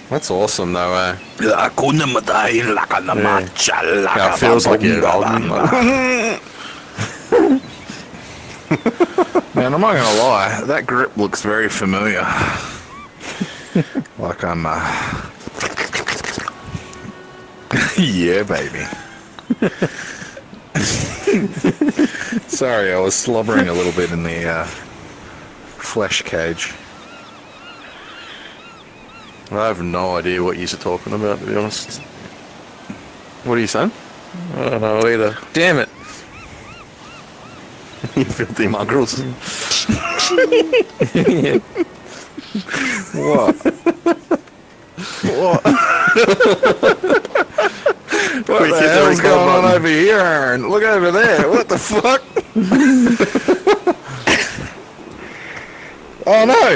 That's awesome, though, eh? Yeah, Yeah, it feels like you're golden. Man, I'm not gonna lie, that grip looks very familiar. Like I'm, yeah, baby. Sorry, I was slobbering a little bit in the flesh cage. I have no idea what you're talking about, to be honest. What are you saying? I don't know either. Damn it. You filthy mongrels. What? What? What We the hit the hell's record going on button. over here, Aaron? Look over there. What the fuck? Oh no!